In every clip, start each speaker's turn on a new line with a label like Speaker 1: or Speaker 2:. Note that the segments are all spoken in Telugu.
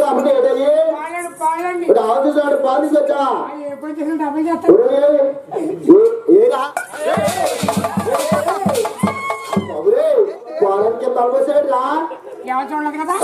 Speaker 1: కాబట్టి ఏంటయ్యి ఆవు చూసాడు పాలు తీసుకొచ్చా ఏరా పాలకి తలపోసాడు రా
Speaker 2: ఎవరు చూడలేదు కదా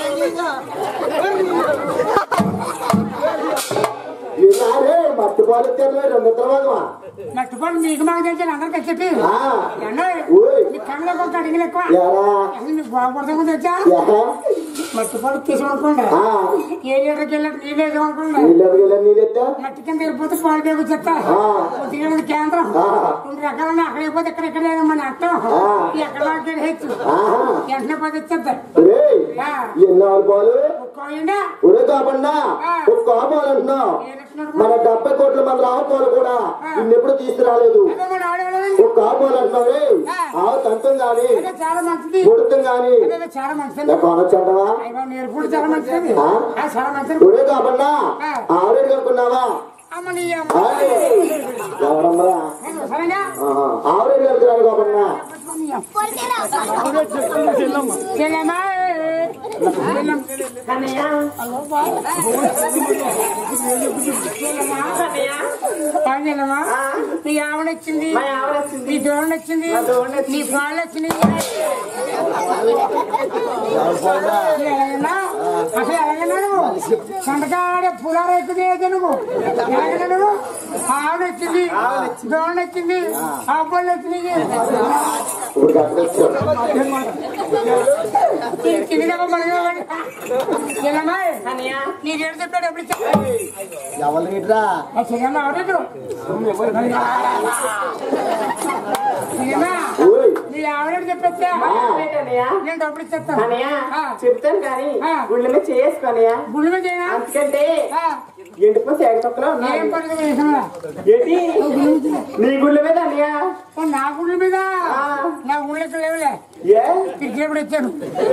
Speaker 1: మట్టి పాలు ఇచ్చారు 2 భాగమా
Speaker 2: మట్టిపాలు మీకు మాకు తెలిసి అందరికి చెప్పి కళ్ళకి ఒక అడిగిలు ఎక్కువ మీకు బాగుపడతాము తెచ్చా మట్టిపాలు తీసుకోకుండా ఏ లీటర్కి వెళ్ళి నీళ్ళు వేసుకోకుండా మట్టి కింద వెళ్ళిపోతే పాలు పేరు చెప్తా కేంద్రం 2 రకాలన్నా అక్కడ వెళ్ళిపోతే ఎక్కడ మన అర్థం ఎక్కడ వాళ్ళకి హెచ్చు వెంటనే 10 ఇచ్చేస్తారు
Speaker 1: మన 70 కోట్ల మంది రావుకోవాలి కూడా నిన్నెప్పుడు తీసుకురాలేదు ఒక ఆవులు అంటున్నావే ఆవు తంతం గాని
Speaker 2: చాలా మంచిది
Speaker 1: కొడుతుంది గాని
Speaker 2: చాలా మంచిది
Speaker 1: కొనొచ్చంటవా
Speaker 2: నేర్పుడు చాలా మంచిది చాలా మంచిది
Speaker 1: ఒరే కాబన్నా ఆవిడ కనుక్కున్నావా ఆవిడ కనుక్కున్నాడు కాబన్నా
Speaker 2: నీ ఆవిడ వచ్చింది నీ దోణ వచ్చింది నీ పాలు వచ్చినాయి అసలు ఎలాగన్నా నువ్వు సంతకాడే పులారు ఎక్కువ నువ్వు ఎలాగన్నా నువ్వు ఆవిడ వచ్చింది దోణ వచ్చింది ఆ పళ్ళు వచ్చినాయి నీకేం చెప్పాడు ఎప్పుడు నీ ఆవిడ చెప్పచ్చా నేను డబ్బులు ఇచ్చేస్తాను
Speaker 3: చెప్తాను కానీ గుళ్ళ మీద చేసుకోనయా
Speaker 2: గుళ్ళ మీద చేయనా
Speaker 3: ఎందుకంటే ఎండిపోతే ఎగతొక్కలో
Speaker 2: ఏం పడుతుంది వేసా
Speaker 3: ఏంటి నీ గుళ్ళ మీద అన్నయ్యా
Speaker 2: నా గుళ్ళ మీద నా గుళ్ళకి లేవులే పిచ్చి ఎప్పుడు ఇచ్చాను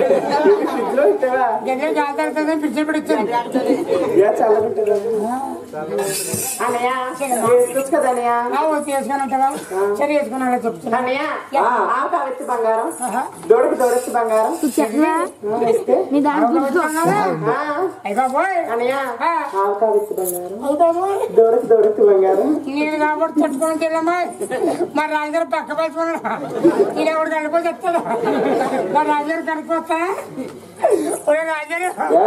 Speaker 2: గడ్డ జాతర పిచ్చి ఎప్పుడు ఇచ్చాను వేసుకున్నట్టుగా సరే వేసుకున్నా చెప్తున్నా
Speaker 3: ఆవకావెత్తి బంగారం దొడకి దొడకి బంగారం అన్నయ్య ఆవకావెత్తి బంగారం దొడకి దొడకి బంగారం
Speaker 2: నేను కాబట్టి పట్టుకుని వెళ్ళమ్మా మరి రాజుగారు పక్క పట్టుకున్నాడు నేను ఎవరు కనుక్కొని చెప్తాడు మరి రాజుగారు కనుక్కొస్తా రాజుగారు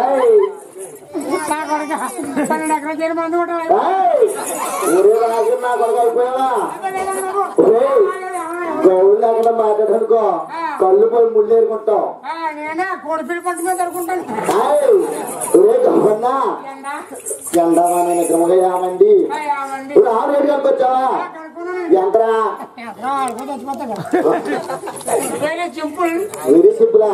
Speaker 2: నా కొడుక 12 ఎకరాలు చేయడం మందు కూడా
Speaker 1: మాట్లాడుకో కళ్ళు పోయి ముళ్ళు ఏరుకుంటావు
Speaker 2: నేనే కోడిపిల్లి పట్టుకుని తరుకుంటాను
Speaker 1: ఎండవానే నిజముగా యామండి ఇప్పుడు 6 ఏడు కనుకొచ్చావా ఎంతరా
Speaker 2: వెరీ సింపుల్
Speaker 1: వెరీ సింపులా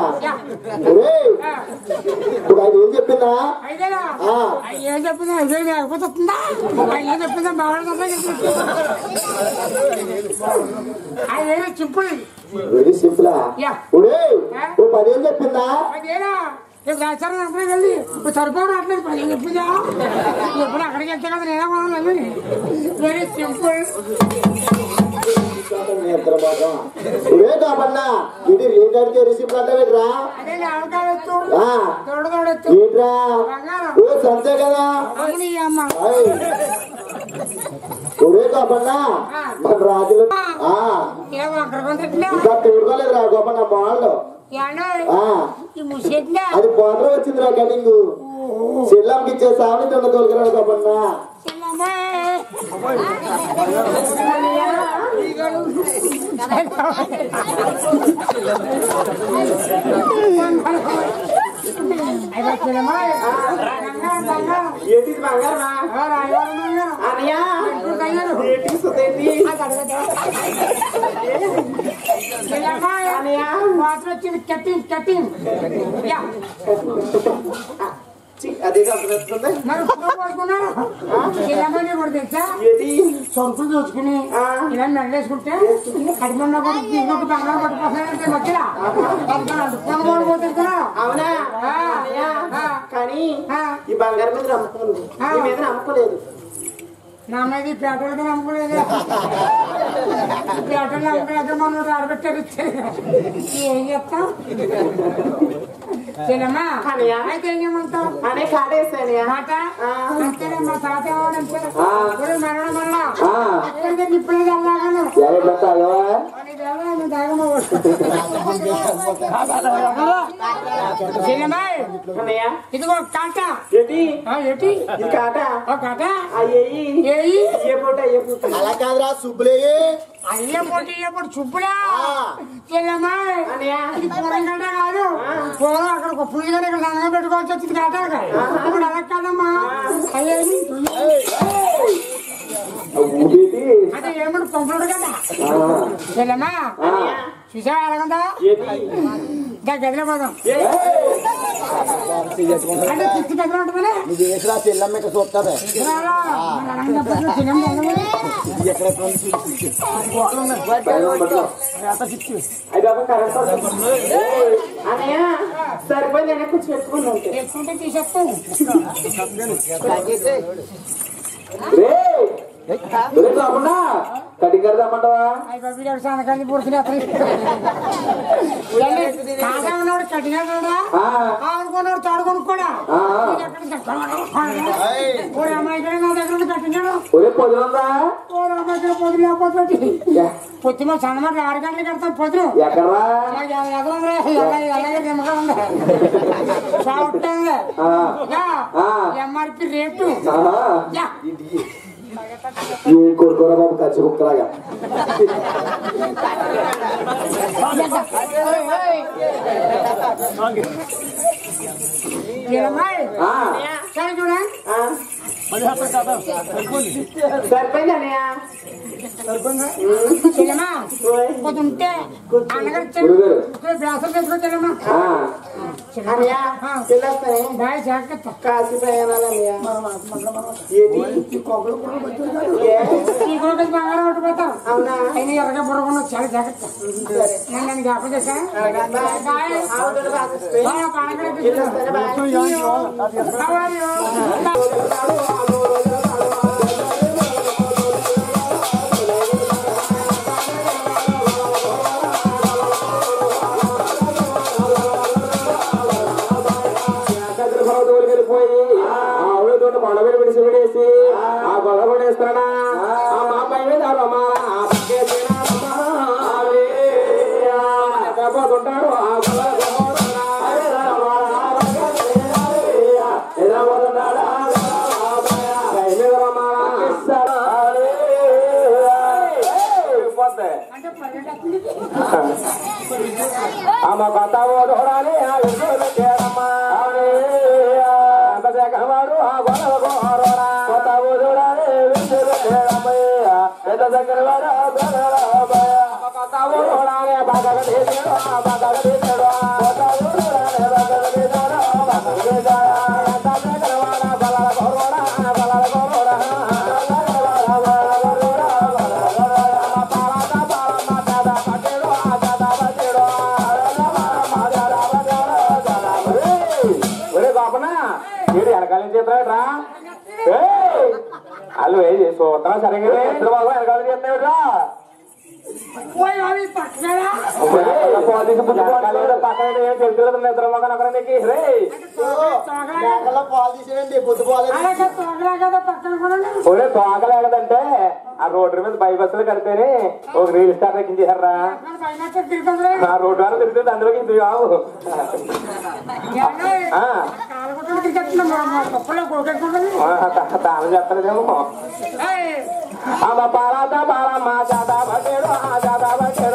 Speaker 1: ఇప్పుడు అది ఏం చెప్పిందా
Speaker 2: ఏం చెప్పిందా ఇదే లేకపోతే వస్తుందా ఏం చెప్పిందా బాగుంటుందా అదేదో సింపుల్
Speaker 1: వెరీ సింపులా ఇప్పుడు 10 ఏం చెప్పిందా
Speaker 2: అదేనా రాచారం అప్పుడే వెళ్ళి ఇప్పుడు సరిపోవడం అట్లేదు 10 చెప్పిందా ఎప్పుడు అక్కడికి వెళ్తే కదా నేనే వెళ్ళి వెరీ సింపుల్
Speaker 1: కాబన్నా ఇది రేటాడితే రిసిప్ట్ అంటావేట్రా
Speaker 2: అదే ఆవకాయొచ్చు
Speaker 1: ఏంట్రా సంతే కదా ఒరే కాబన్నా మన రాజులు ఇంకా తోడుకోలేదు రా గొప్ప వాళ్ళు అది బోర్డర్ వచ్చింది రా కటింగ్ చెల్లంకి ఇచ్చే సావని తొండ తోలుకురాడు కాబన్నా
Speaker 3: ఏంటి బంగారమా అన్నయ్య
Speaker 2: వాటర్ వచ్చింది కటింగ్ కటింగ్
Speaker 3: అదే కలుపుతుంది
Speaker 2: మరి పడుకున్నాను కూడా తెచ్చా సరుకులు దోచుకుని ఇలా మెడలేసుకుంటే కడిమన్న కూడా తీసుకుంటే బంగారం పట్టుకోసానంటే మధ్యలో అడుక్కొని పోతున్నా
Speaker 3: అవునా కానీ ఈ బంగారం మీద నమ్మకం మీద నమ్మకలేదు
Speaker 2: నా మీద ఈ పేటలతో నమ్ముకోలేదు పేటలు నమ్ముకోలేదు మనం ఆడబెట్టారు ఏం చెప్తాం చెల్లమ్మా అయితే ఏం చేయమంటావు
Speaker 3: అనే కాడేసాను
Speaker 2: మాట అంతేనే మా తాత ఎవరంటే మరణ మరణ ఇప్పుడే వెళ్ళాను ఇదిగో కాట ఏంటి
Speaker 3: కాట
Speaker 2: కాట
Speaker 1: అలా కాదురా సుబ్బులే
Speaker 2: అయ్యే పోటీ ఎప్పుడు చుప్పుడా చెల్లమ్మా ఇది పూరం కాట కాదు పూరం అక్కడ పూజగానే ఇక్కడ దండగా పెట్టుకోవాల్సి వచ్చింది కాట ఇప్పుడు అలా కాదమ్మా అయ్యేది అంటే ఏమన్నా పంపుడు కదా చెల్లమ్మా చూసావా ఎలాగందా గదిలో పోదాం అంటే చిత్తి గదిలో ఉంటుందని
Speaker 1: చెల్లమ్మ చూస్తారా
Speaker 3: అనయ్య సరిపోయింది కూర్చోపెట్టుకుని
Speaker 2: ఎక్కుంటే తీసేస్తాను
Speaker 1: కటింగ్ కడదామంటావా
Speaker 2: సనకాన్ని పుడుతున్నా ఉన్నాడు కట్టినాడా ఆడుకున్నాడు తాడు కొనుక్కోడా అమ్మాయి నా దగ్గర కట్టినాడు అమ్మాయి పొద్దు లేకపోతే పొద్దున సన్నమాట 6 గంటలు కడతాం పొద్దున నిమ్మగా ఉంది ఎంఆర్పి రేటు
Speaker 1: కొడుకోరా బాబు ఖర్చు కుక్కలాగా
Speaker 2: సరే చూడ
Speaker 3: సరిపోయింది అనయ్య
Speaker 2: చెల్లమ్మా ఉంటే అన్నగారు బ్రాసలు తెచ్చుకోవచ్చమ్మా బాగా జాగ్రత్త
Speaker 3: కాశీ ప్రయాణాలన్నయ్య
Speaker 2: బంగారం పట్టుకోతాం
Speaker 3: అవునా
Speaker 2: అయినా ఎర్రగా బుర్రకుండా చాలా జాగ్రత్త నన్ను జ్ఞాపకం చేశా
Speaker 1: కొండమీద విడిసి ఆ గొడవ కొడేస్తాడా మా పై మీద పోతుంటాడు ఆ అమ్మ కొత్త ఓడాలి వాడు ఆ గొడవ కొత్త ఊరాలి పెద్ద దగ్గర వాడు కొత్త ఊరాలి బాగా తీసాడు బాగా తీసాడు కొత్త ఊరాలి బాగా తీసాడు బాగా తీసాడు బల కొరడా బల కొరడా ఎనకాల చేస్తాడా వాళ్ళు చూస్తాం సరిగ్గా చంద్రబాబు ఎనకాల చేస్తాడురా పక్కన ఏం తెలుసు నిద్రమోగన్ అక్కడ నీకు
Speaker 2: పాలు తీసేయండి పొద్దు
Speaker 1: ఒరే తోకలేకదంటే ఆ రోడ్డు మీద బైబస్సులు కడితేనే ఒక రీల్ స్టార్ ఎక్కించేశారా ఆ రోడ్డు వాళ్ళు తిరుగుతుంది అందులోకి దిగావు తాను చెప్పలేదేమో పారాత పారమ్మా జాతా పట్టేడు ఆ జాతా పట్టేడు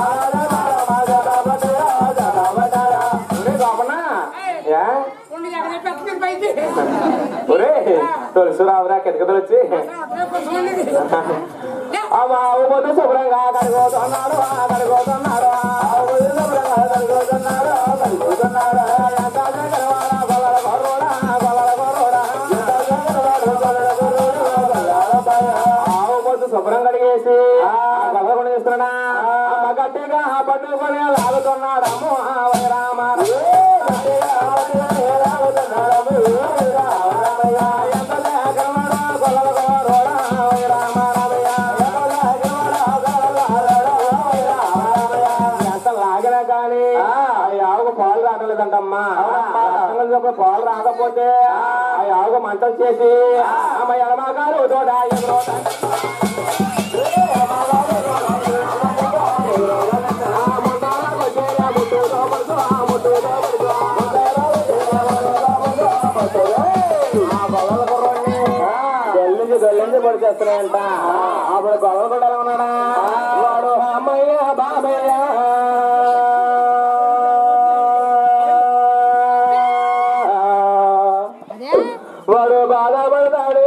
Speaker 1: ఒరే తులసి రావురా కిటకలు వచ్చి ఆవు పొద్దు శుభ్రంగా కడుగుతున్నాడు కడుగుతున్నాడు శుభ్రంగా కడుగుతున్నాడు కడుగుతున్నాడు ఆవు పొద్దు శుభ్రం కడిగేసి గొల్ల చేస్తున్నా గట్టిగా పట్టుకొని లాగుతున్నాడు అమ్మో రామ అయినా కానీ ఆ ఆవుకు పాలు రావట్లేదంటమ్మా. పాలు రాకపోతే ఆ ఆవుకు మంటలు చేసి అమ్మ ఎడమాకాలు తోట గొల్లించి పొడి చేస్తున్నాయంట. అప్పుడు గొడవలు కూడా ఎలా ఉన్నాడా వాడు అమ్మయ్య బాబయ్య వాడు బాధపడతాడు.